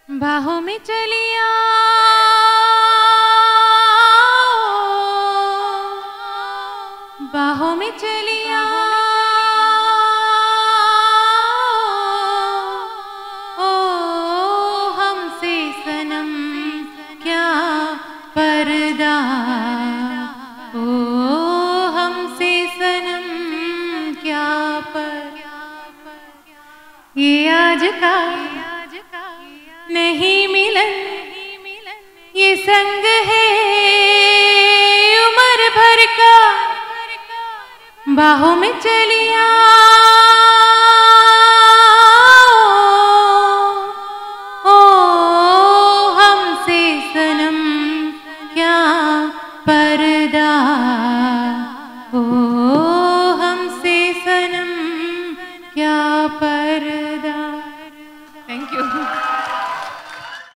बाहों में चलिया बाहों में चलिया ओ हमसे सनम क्या पर्दा ओ हमसे सनम क्या पर्दा। ये आज का नहीं मिलन ये संग है उम्र भर का बाहों में चलिया।